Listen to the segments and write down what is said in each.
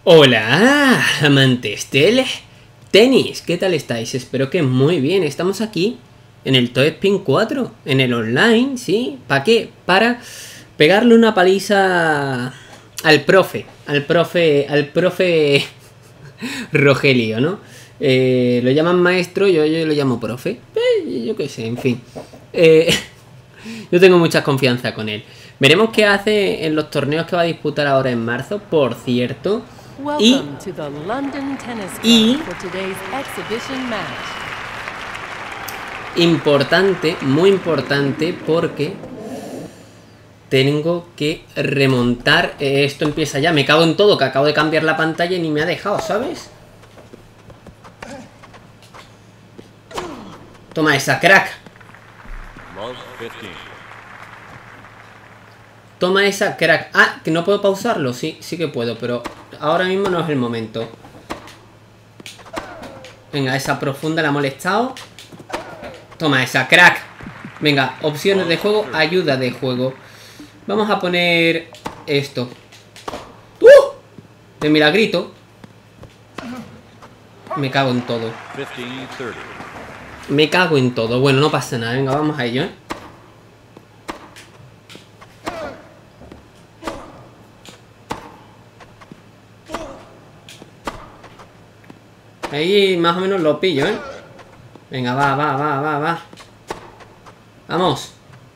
Hola, amantes del tenis, ¿qué tal estáis? Espero que muy bien. Estamos aquí en el Toe Spin 4, en el online, ¿sí? ¿Para qué? Para pegarle una paliza al profe Rogelio, ¿no? Lo llaman maestro, yo lo llamo profe. Yo qué sé, en fin. Yo tengo mucha confianza con él. Veremos qué hace en los torneos que va a disputar ahora en marzo, por cierto. Y importante, muy importante, porque tengo que remontar. Esto empieza ya. Me cago en todo, que acabo de cambiar la pantalla y ni me ha dejado, ¿sabes? Toma esa, crack. Toma esa, crack. Ah, que no puedo pausarlo. Sí, sí que puedo, pero ahora mismo no es el momento. Venga, esa profunda la ha molestado. Toma esa, crack. Venga, opciones de juego, ayuda de juego. Vamos a poner esto. De milagrito. Me cago en todo. Me cago en todo. Bueno, no pasa nada. Venga, vamos a ello, ¿eh? Ahí más o menos lo pillo, ¿eh? Venga, va. Vamos.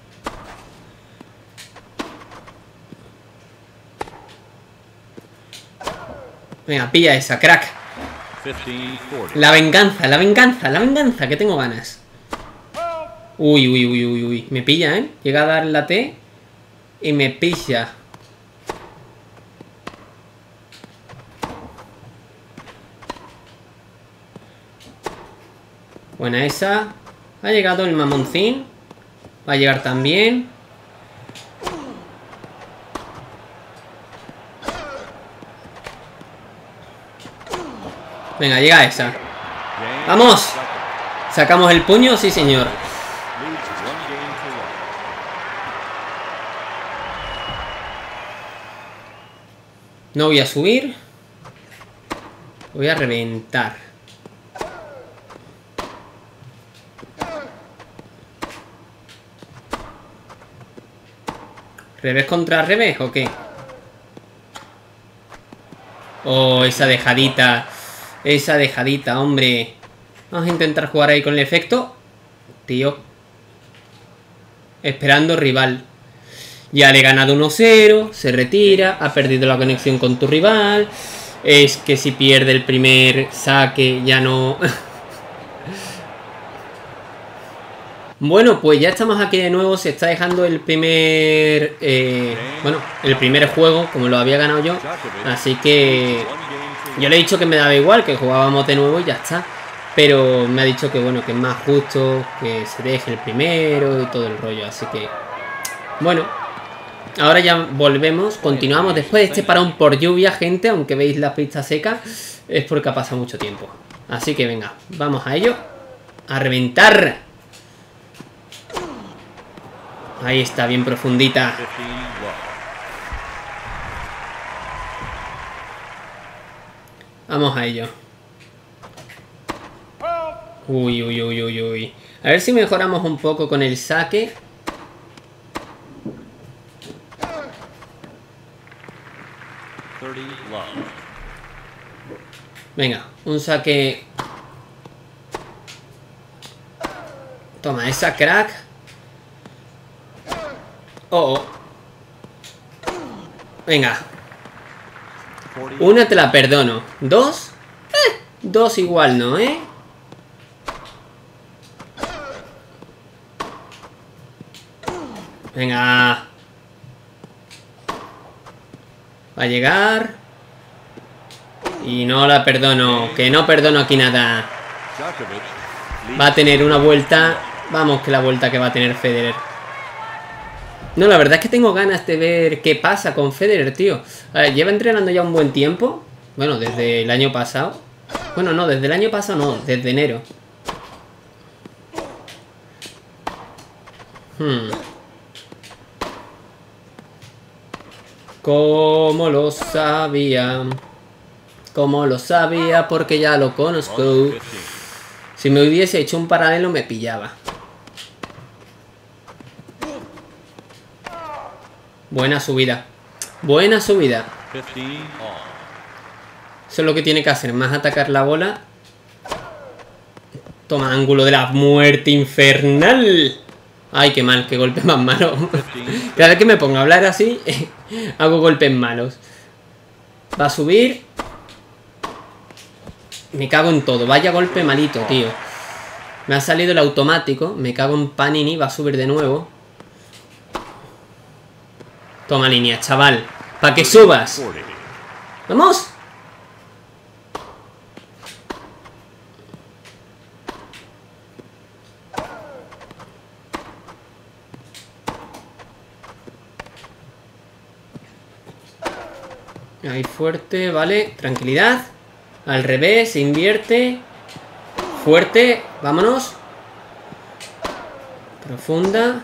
Venga, pilla esa, crack. La venganza, que tengo ganas. Uy. Me pilla, ¿eh? Llega a dar la T y me pilla. Buena esa. Ha llegado el mamoncín. Va a llegar también. Venga, llega esa. ¡Vamos! ¿Sacamos el puño? Sí, señor. No voy a subir. Voy a reventar. ¿Revés contra revés o qué? Oh, esa dejadita. Esa dejadita, hombre. Vamos a intentar jugar ahí con el efecto. Tío. Esperando rival. Ya le he ganado 1-0. Se retira. Ha perdido la conexión con tu rival. Es que si pierde el primer saque ya no... Bueno, pues ya estamos aquí de nuevo. Se está dejando el primer... bueno, el primer juego, como lo había ganado yo. Así que... yo le he dicho que me daba igual, que jugábamos de nuevo y ya está. Pero me ha dicho que bueno, que es más justo que se deje el primero y todo el rollo. Así que... bueno, ahora ya volvemos. Continuamos después de este parón por lluvia, gente. Aunque veis la pista seca, es porque ha pasado mucho tiempo. Así que venga, vamos a ello. A reventar. Ahí está, bien profundita. Vamos a ello. Uy. A ver si mejoramos un poco con el saque. Venga, un saque. Toma esa, crack. Oh. Venga. Una te la perdono. ¿Dos? Dos igual no, ¿eh? Venga. Va a llegar. Y no la perdono. Que no perdono aquí nada. Va a tener una vuelta. Vamos, que la vuelta que va a tener Federer. No, la verdad es que tengo ganas de ver qué pasa con Federer, tío. Lleva entrenando ya un buen tiempo. Bueno, desde el año pasado. Bueno, no, desde el año pasado no, desde enero. Como lo sabía. Como lo sabía porque ya lo conozco. Si me hubiese hecho un paralelo me pillaba. Buena subida. Buena subida. Eso es lo que tiene que hacer, más atacar la bola. Toma, ángulo de la muerte infernal. Ay, qué mal, qué golpe más malo. Cada vez que me pongo a hablar así, hago golpes malos. Va a subir. Me cago en todo, vaya golpe malito, tío. Me ha salido el automático. Me cago en Panini, va a subir de nuevo. Toma línea, chaval. ¡Para que subas! ¡Vamos! Ahí fuerte, vale. Tranquilidad. Al revés, invierte. Fuerte, vámonos. Profunda.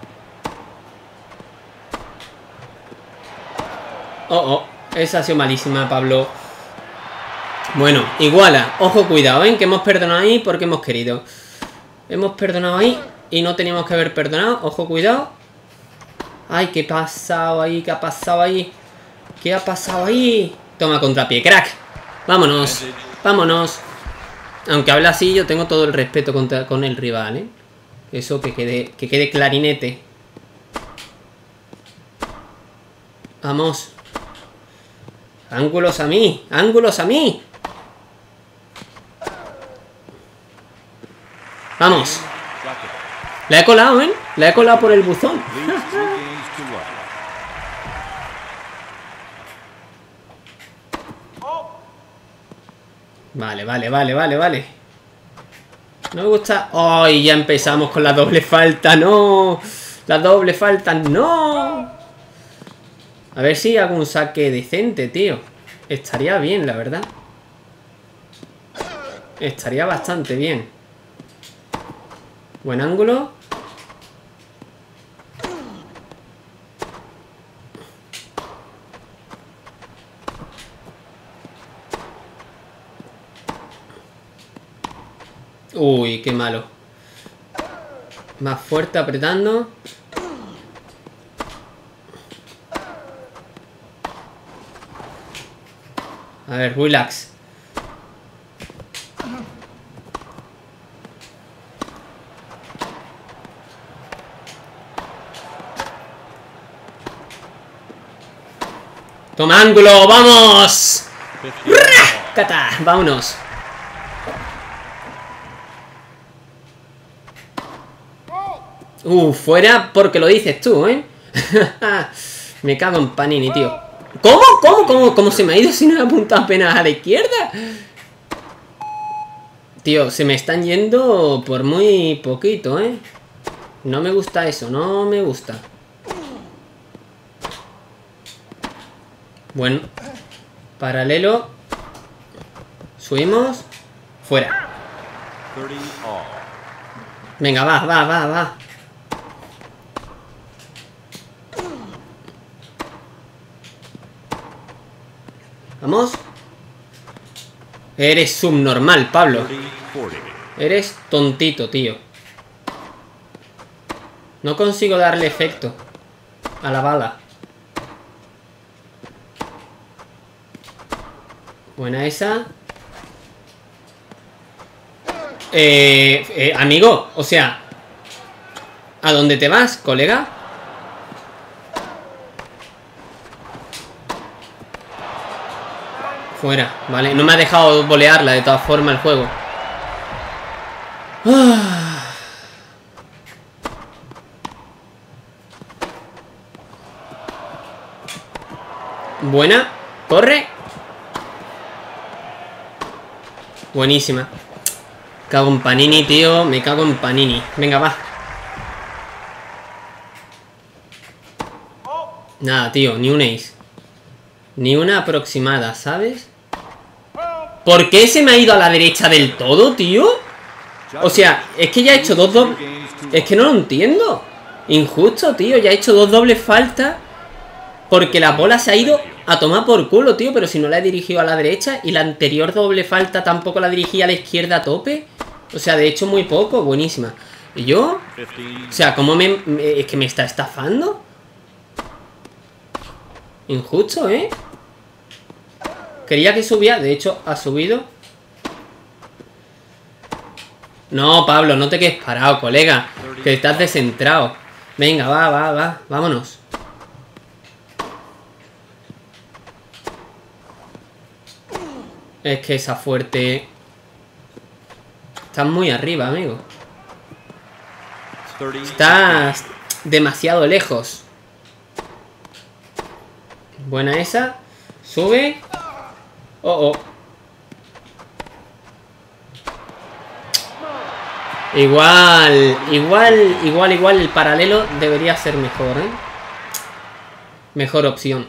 Oh, esa ha sido malísima, Pablo. Bueno, iguala. Ojo, cuidado, ¿eh? Que hemos perdonado ahí porque hemos querido. Hemos perdonado ahí y no teníamos que haber perdonado. Ojo, cuidado. Ay, ¿qué ha pasado ahí? ¿Qué ha pasado ahí? ¿Qué ha pasado ahí? Toma contrapié, crack. Vámonos, vámonos. Aunque habla así, yo tengo todo el respeto con el rival, ¿eh? Eso que quede clarinete. Vamos. Ángulos a mí, ángulos a mí. Vamos. La he colado, ¿eh? La he colado por el buzón. Vale. No me gusta. ¡Ay! Ya empezamos con la doble falta. ¡No! La doble falta. ¡No! A ver si hago un saque decente, tío. Estaría bien, la verdad. Estaría bastante bien. Buen ángulo. Uy, qué malo. Más fuerte apretando. A ver, relax. Toma ángulo, vamos. ¡Cata! Vámonos. Fuera porque lo dices tú, ¿eh? Me cago en Panini, tío. ¿Cómo se me ha ido si no he apuntado apenas a la izquierda? Tío, se me están yendo por muy poquito, ¿eh? No me gusta eso, no me gusta. Bueno. Paralelo. Subimos. Fuera. Venga, va. Vamos. Eres subnormal, Pablo. Eres tontito, tío. No consigo darle efecto a la bala. Buena esa. Amigo, o sea, ¿a dónde te vas, colega? Fuera, vale. No me ha dejado volearla de todas formas el juego. Buena. Corre. Buenísima. Cago en Panini, tío. Me cago en Panini. Venga, va. Nada, tío. Ni un ace. Ni una aproximada, ¿sabes? ¿Por qué se me ha ido a la derecha del todo, tío? O sea, es que ya he hecho dos dobles... Es que no lo entiendo. Injusto, tío. Ya he hecho dos dobles faltas. Porque la bola se ha ido a tomar por culo, tío. Pero si no la he dirigido a la derecha. Y la anterior doble falta tampoco la dirigí a la izquierda a tope. O sea, de hecho muy poco. Buenísima. ¿Y yo? O sea, ¿cómo es que me está estafando? Injusto, ¿eh? Quería que subía. De hecho, ha subido. No, Pablo, no te quedes parado, colega. Que estás descentrado. Venga, va. Vámonos. Es que esa fuerte... Estás muy arriba, amigo. Estás demasiado lejos. Buena esa. Sube. Oh. Igual el paralelo debería ser mejor, ¿eh? Mejor opción.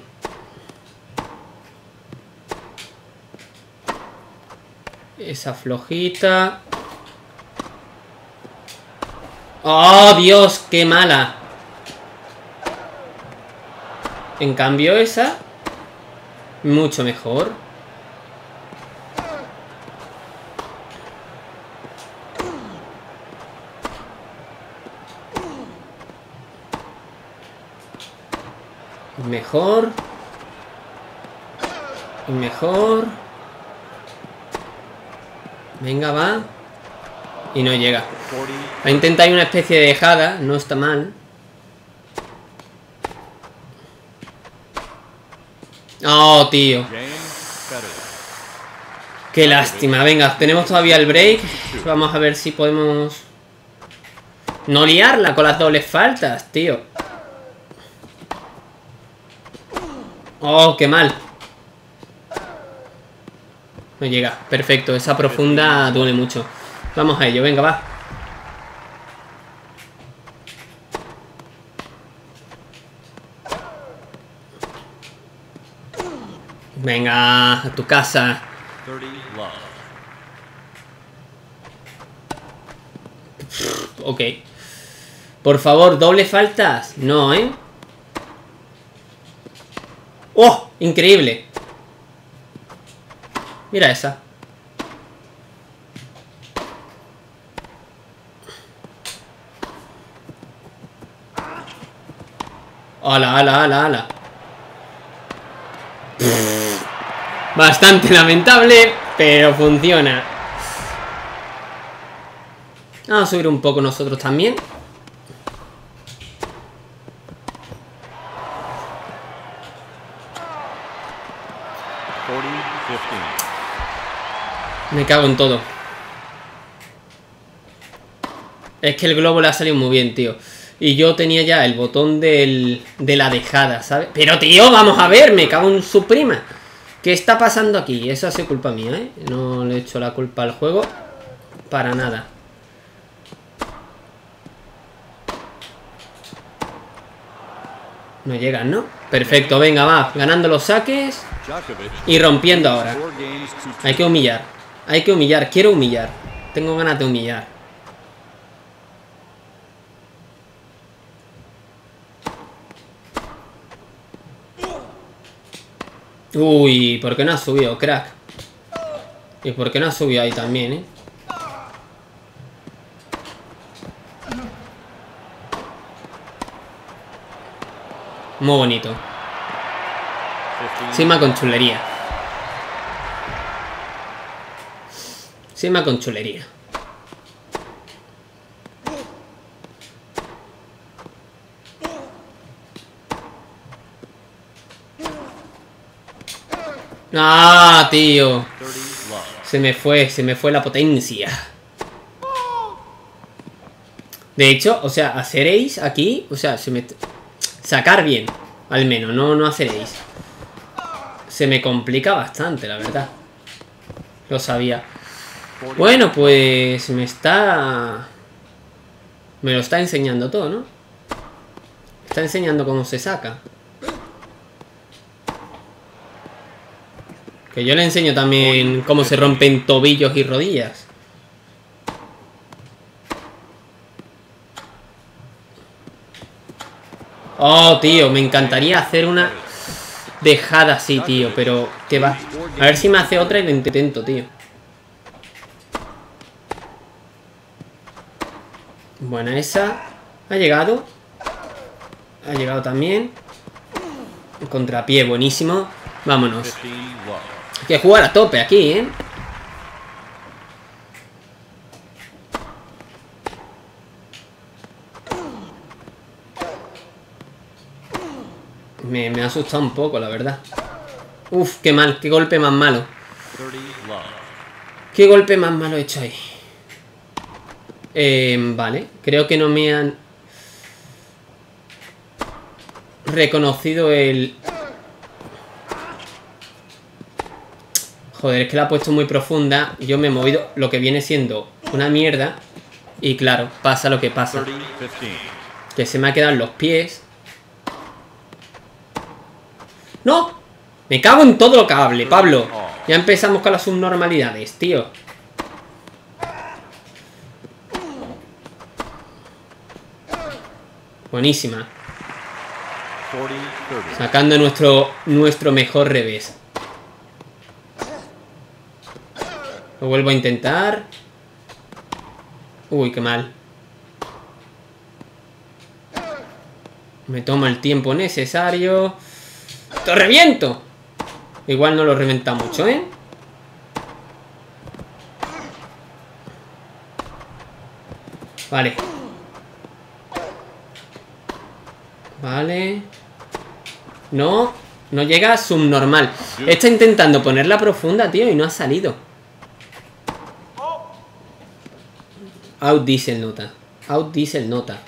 Esa flojita. ¡Oh, Dios! ¡Qué mala! En cambio esa... mucho mejor. Mejor. Venga, va. Y no llega. Va a intentar una especie de dejada. No está mal. Oh, tío. Qué lástima. Venga, tenemos todavía el break. Vamos a ver si podemos no liarla con las dobles faltas, tío. Oh, qué mal. No llega. Perfecto. Esa profunda duele mucho. Vamos a ello. Venga, va. Venga, a tu casa. Ok. Por favor, doble faltas. No, ¿eh? ¡Oh! Increíble. Mira esa. ¡Hala! Bastante lamentable, pero funciona. Vamos a subir un poco nosotros también. Me cago en todo. Es que el globo le ha salido muy bien, tío. Y yo tenía ya el botón de la dejada, ¿sabes? Pero, tío, vamos a ver, me cago en su prima. ¿Qué está pasando aquí? Eso ha sido culpa mía, ¿eh? No le he hecho la culpa al juego para nada. No llegan, ¿no? Perfecto, venga, va. Ganando los saques y rompiendo ahora. Hay que humillar. Quiero humillar. Tengo ganas de humillar. Uy, ¿por qué no has subido, crack? ¿Y por qué no has subido ahí también, eh? Muy bonito. Sima con chulería. Sima con chulería. Ah, tío. Se me fue la potencia. De hecho, o sea, hacer ace aquí, o sea, sacar bien, al menos, no hacer ace. Se me complica bastante, la verdad. Lo sabía. Bueno, pues me lo está enseñando todo, ¿no? Está enseñando cómo se saca. Que yo le enseño también cómo se rompen tobillos y rodillas. Oh, tío, me encantaría hacer una... dejada así, tío. Pero que va. A ver si me hace otra y lo intento, tío. Buena esa. Ha llegado. Ha llegado también. Contrapié, buenísimo. Vámonos. Hay que jugar a tope aquí, ¿eh? Me ha asustado un poco, la verdad. Uf, qué mal, qué golpe más malo. Qué golpe más malo he hecho ahí. Vale, creo que no me han reconocido el... Joder, es que la ha puesto muy profunda. Yo me he movido lo que viene siendo una mierda. Y claro, pasa lo que pasa. Que se me ha quedado en los pies. ¡No! Me cago en todo lo que hable, Pablo. Ya empezamos con las subnormalidades, tío. Buenísima. Sacando nuestro mejor revés. Lo vuelvo a intentar. Uy, qué mal. Me tomo el tiempo necesario. ¡Lo reviento! Igual no lo reventa mucho, ¿eh? Vale. Vale. No. No llega a subnormal. Está intentando ponerla profunda, tío, y no ha salido. Out diesel nota. Out diesel nota.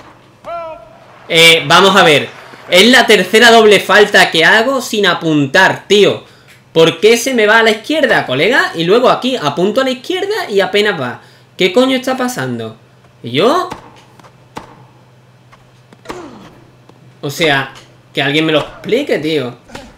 Vamos a ver. Es la tercera doble falta que hago sin apuntar, tío. ¿Por qué se me va a la izquierda, colega? Y luego aquí apunto a la izquierda y apenas va. ¿Qué coño está pasando? ¿Y yo? O sea, que alguien me lo explique, tío.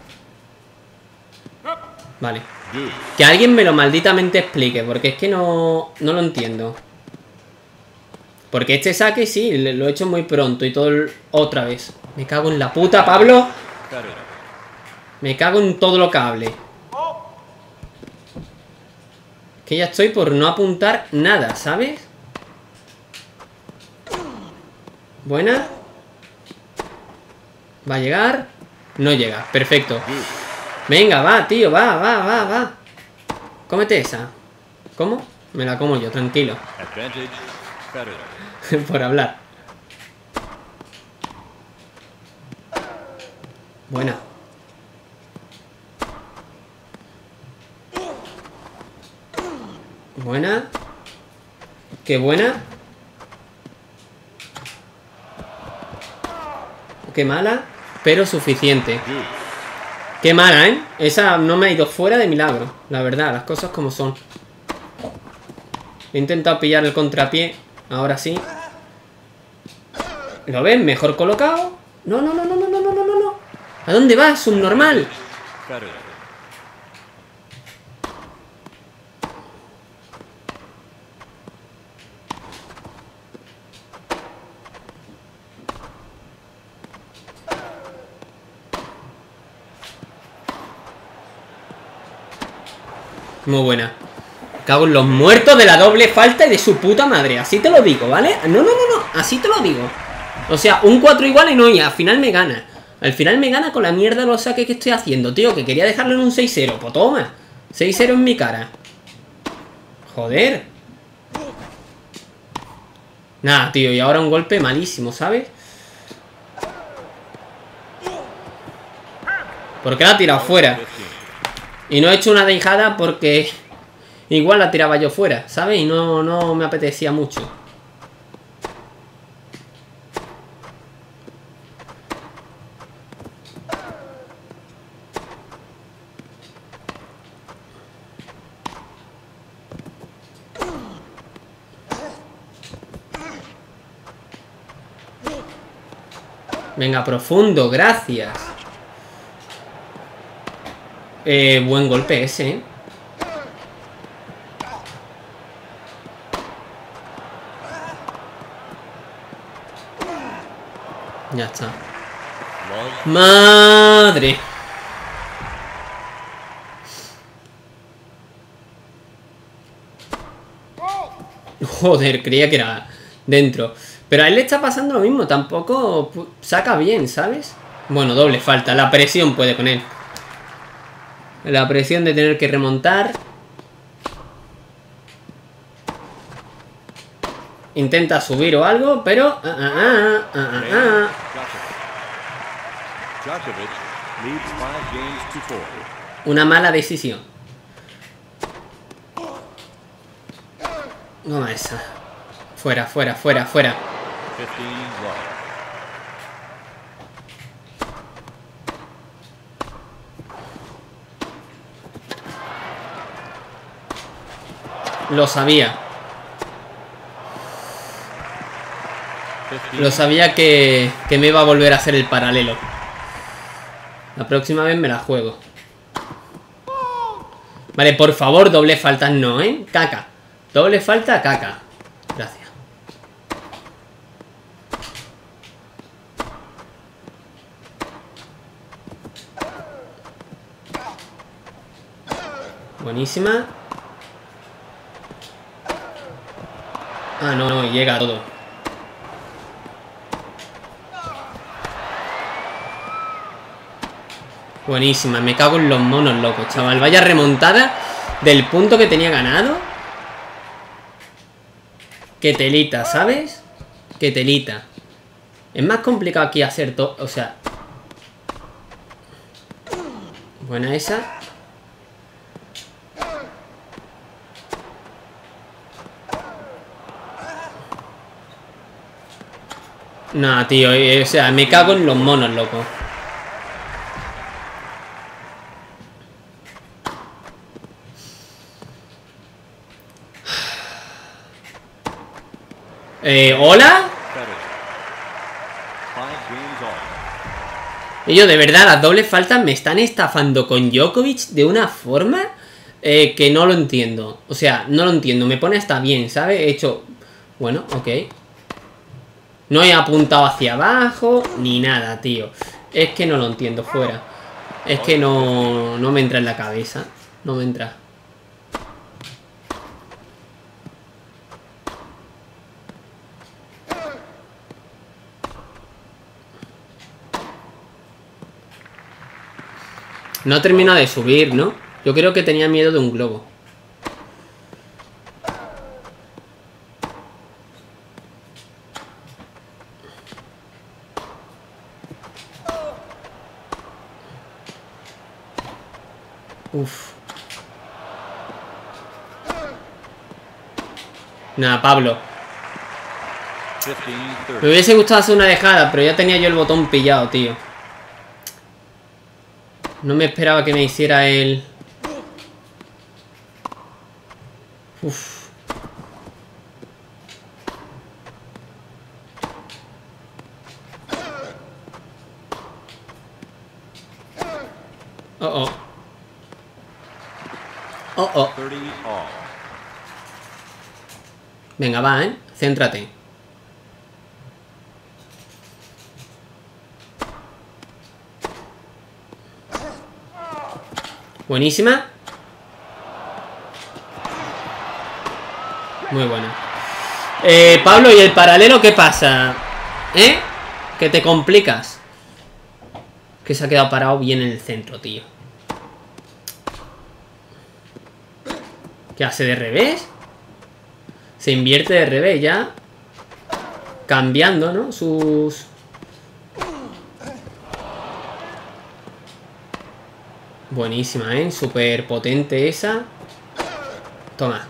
Vale. Que alguien me lo malditamente explique, porque es que no lo entiendo. Porque este saque sí, lo he hecho muy pronto y todo otra vez. Me cago en la puta, Pablo. Me cago en todo lo que hable. Que ya estoy por no apuntar nada, ¿sabes? Buena. ¿Va a llegar? No llega, perfecto. Venga, va, tío, va. Cómete esa. ¿Cómo? Me la como yo, tranquilo. Por hablar. Buena. Buena. Qué buena. Qué mala, pero suficiente. Qué mala, ¿eh? Esa no me ha ido fuera de milagro. La verdad, las cosas como son. He intentado pillar el contrapié. Ahora sí. ¿Lo ven? Mejor colocado. No. ¿A dónde vas? Subnormal. Muy buena. Cago en los muertos de la doble falta y de su puta madre. Así te lo digo, ¿vale? No. Así te lo digo. O sea, un 4 igual y no, y al final me gana. Al final me gana con la mierda de los saques que estoy haciendo, tío. Que quería dejarlo en un 6-0. Pues toma. 6-0 en mi cara. Joder. Nada, tío. Y ahora un golpe malísimo, ¿sabes? Porque la ha tirado fuera. Y no he hecho una dejada porque igual la tiraba yo fuera, ¿sabes? Y no me apetecía mucho. Venga, profundo, gracias. Buen golpe ese, ¿eh? Ya está. Madre. Joder, creía que era dentro. Pero a él le está pasando lo mismo. Tampoco saca bien, ¿sabes? Bueno, doble falta. La presión puede con él. La presión de tener que remontar. Intenta subir o algo, pero... Una mala decisión. No esa. Fuera, fuera, fuera, fuera. Lo sabía. Lo sabía que me iba a volver a hacer el paralelo. La próxima vez me la juego. Vale, por favor, doble falta no, ¿eh? Caca. Doble falta, caca. Gracias. Buenísima. Ah, no, no, llega todo. Buenísima, me cago en los monos locos, chaval. Vaya remontada del punto que tenía ganado. Qué telita, ¿sabes? Qué telita. Es más complicado aquí hacer todo, o sea... Buena esa. Nah, tío, o sea, me cago en los monos, loco. ¿Hola? Ellos, de verdad, las dobles faltas me están estafando con Djokovic de una forma que no lo entiendo. O sea, no lo entiendo. Me pone hasta bien, ¿sabes? He hecho... Bueno, ok. No he apuntado hacia abajo ni nada, tío. Es que no lo entiendo, fuera. Es que no me entra en la cabeza. No me entra. No termina de subir, ¿no? Yo creo que tenía miedo de un globo. Uf. Nada, Pablo. Me hubiese gustado hacer una dejada, pero ya tenía yo el botón pillado, tío. No me esperaba que me hiciera el... Uf. Oh, oh. Oh, oh. Venga, va, ¿eh? Céntrate. Buenísima. Muy buena. Pablo, ¿y el paralelo qué pasa? ¿Eh? Que te complicas. Que se ha quedado parado bien en el centro, tío. ¿Qué hace de revés? Se invierte de revés ya. Cambiando, ¿no? Sus... Buenísima, ¿eh? Súper potente esa. Toma.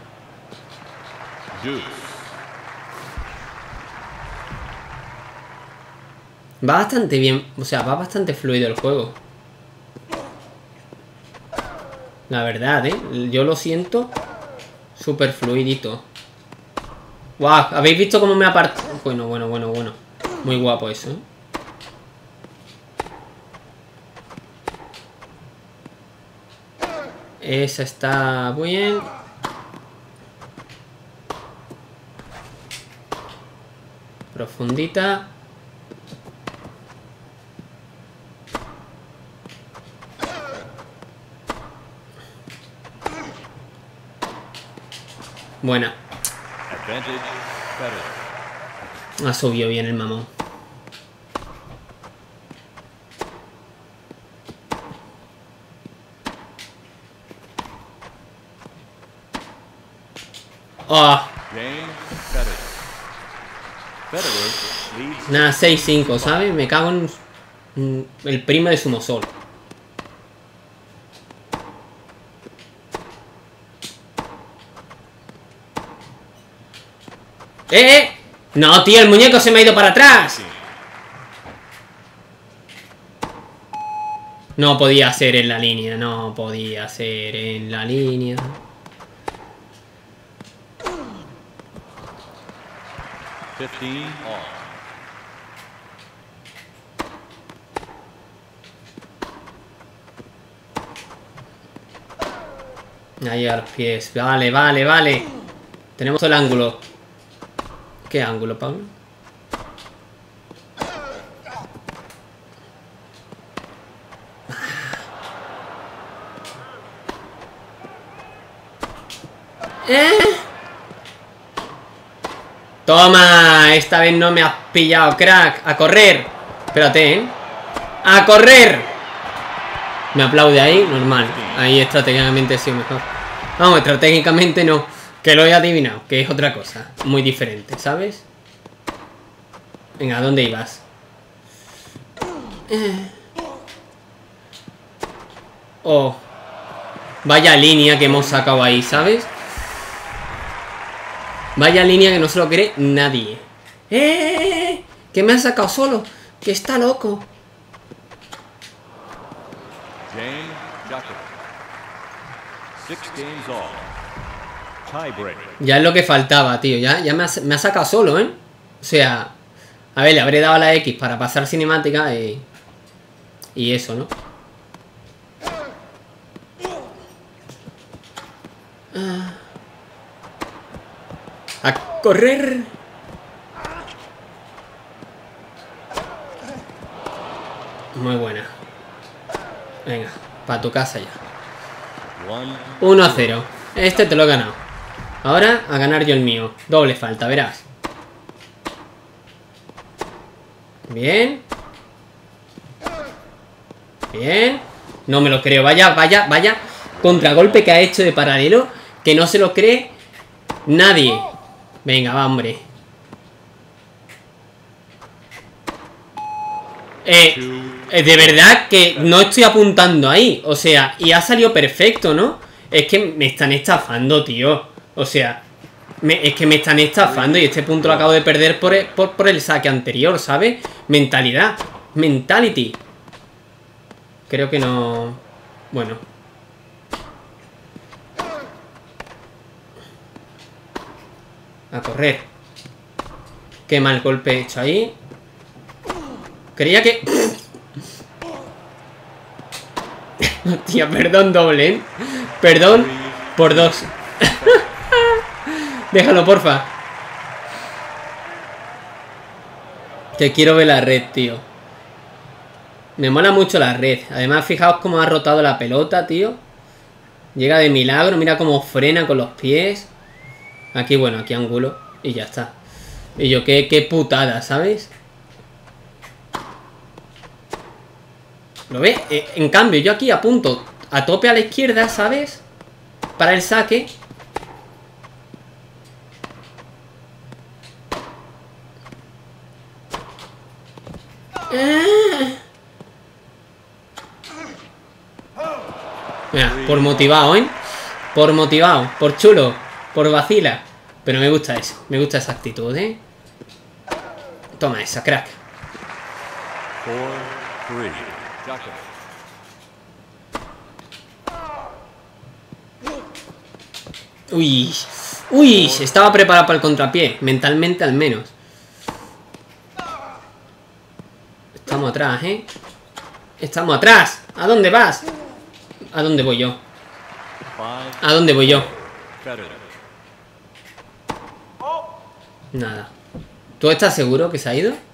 Va bastante bien. O sea, va bastante fluido el juego. La verdad, ¿eh? Yo lo siento súper fluidito. ¡Guau! ¿Habéis visto cómo me aparta? Bueno. Muy guapo eso, ¿eh? Esa está bien. Profundita. Buena. Ha subido bien el mamón. Oh. Nada, 6-5, ¿sabes? Me cago en el primo de Sumosol. ¡Eh! No, tío, el muñeco se me ha ido para atrás. No podía ser en la línea, no podía ser en la línea. Ahí a los pies. Vale, vale, vale. Tenemos el ángulo. ¿Qué ángulo, Pablo? Toma, esta vez no me has pillado, crack. A correr. Espérate, ¿eh? A correr. Me aplaude ahí, normal. Ahí estratégicamente ha sido mejor. Vamos, estratégicamente no. Que lo he adivinado, que es otra cosa. Muy diferente, ¿sabes? Venga, ¿a dónde ibas? Oh. Vaya línea que hemos sacado ahí, ¿sabes? Vaya línea que no se lo cree nadie. Que me ha sacado solo. Que está loco. Ya es lo que faltaba, tío. Ya me ha sacado solo, ¿eh? O sea, a ver, le habré dado a la X para pasar cinemática y eso, ¿no? A correr. Muy buena. Venga, para tu casa ya. 1-0. Este te lo he ganado. Ahora a ganar yo el mío. Doble falta, verás. Bien. Bien. No me lo creo. Vaya contragolpe que ha hecho de paralelo. Que no se lo cree nadie. Venga, va, hombre. De verdad que no estoy apuntando ahí. O sea, y ha salido perfecto, ¿no? Es que me están estafando, tío. O sea, es que me están estafando. Y este punto lo acabo de perder por el saque anterior, ¿sabes? Mentalidad. Mentality. Creo que no... Bueno. A correr. Qué mal golpe he hecho ahí. Creía que... Hostia, perdón doble, ¿eh? Perdón por 2. Déjalo, porfa. Que quiero ver la red, tío. Me mola mucho la red. Además, fijaos cómo ha rotado la pelota, tío. Llega de milagro. Mira cómo frena con los pies. Aquí, bueno, aquí ángulo. Y ya está. Y yo, qué putada, ¿sabes? ¿Lo ves? En cambio, yo aquí apunto a tope a la izquierda, ¿sabes? Para el saque. Mira, por motivado, ¿eh? Por motivado, por chulo, por vacila. Pero me gusta eso, me gusta esa actitud, ¿eh? Toma esa, crack. 4-3. Uy, uy, estaba preparado para el contrapié, mentalmente al menos. Estamos atrás, ¿eh? Estamos atrás. ¿A dónde vas? ¿A dónde voy yo? ¿A dónde voy yo? Nada. ¿Tú estás seguro que se ha ido?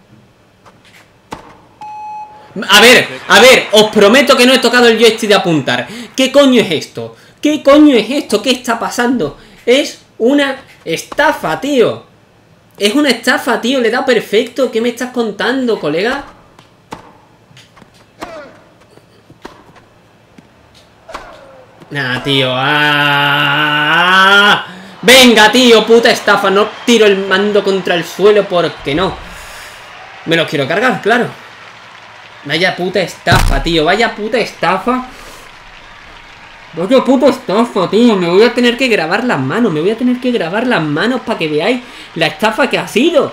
A ver, os prometo que no he tocado el joystick de apuntar. ¿Qué coño es esto? ¿Qué coño es esto? ¿Qué está pasando? Es una ¡Estafa, tío! Es una estafa, tío. Le he dado perfecto. ¿Qué me estás contando, colega? Nah, tío. ¡Ah! Venga, tío, puta estafa. No tiro el mando contra el suelo porque no. Me los quiero cargar, claro. Vaya puta estafa, tío. Vaya puta estafa. Vaya puta estafa, tío. Me voy a tener que grabar las manos. Me voy a tener que grabar las manos para que veáis la estafa que ha sido.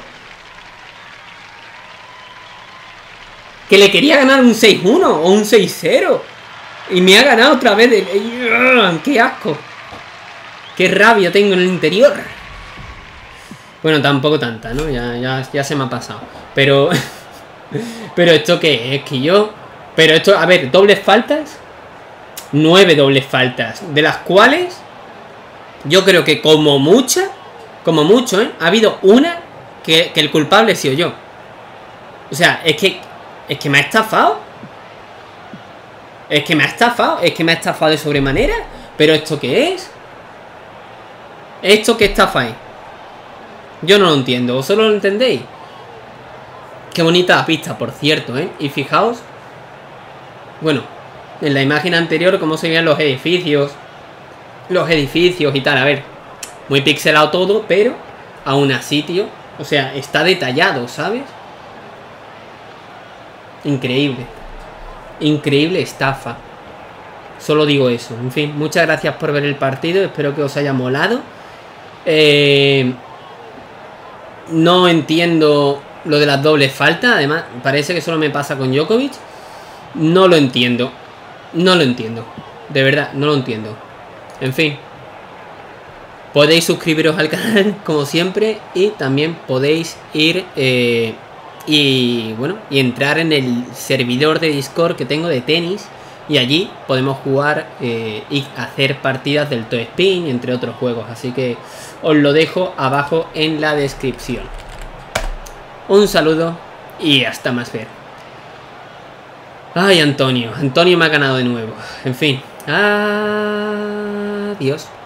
Que le quería ganar un 6-1 o un 6-0. Y me ha ganado otra vez. ¡Qué asco! ¡Qué rabia tengo en el interior! Bueno, tampoco tanta, ¿no? Ya se me ha pasado. Pero... ¿Pero esto qué es? Que yo... Pero esto... A ver, dobles faltas. 9 dobles faltas. De las cuales... Yo creo que como mucha... Como mucho, ¿eh? Ha habido una que el culpable he sido yo. O sea, es que me ha estafado. Es que me ha estafado. Es que me ha estafado de sobremanera. ¿Pero esto qué es? ¿Esto qué estafa es? Yo no lo entiendo. ¿Vosotros lo entendéis? Qué bonita la pista, por cierto, ¿eh? Y fijaos... Bueno, en la imagen anterior cómo se veían los edificios. Los edificios y tal. A ver, muy pixelado todo, pero aún así, tío. O sea, está detallado, ¿sabes? Increíble. Increíble estafa. Solo digo eso. En fin, muchas gracias por ver el partido. Espero que os haya molado. No entiendo lo de las dobles faltas. Además, parece que solo me pasa con Djokovic. No lo entiendo. No lo entiendo. De verdad, no lo entiendo. En fin. Podéis suscribiros al canal, como siempre. Y también podéis ir... y bueno, y entrar en el servidor de Discord que tengo de tenis. Y allí podemos jugar y hacer partidas del Toe Spin, entre otros juegos. Así que os lo dejo abajo en la descripción. Un saludo y hasta más ver. Ay, Antonio. Antonio me ha ganado de nuevo. En fin. Adiós.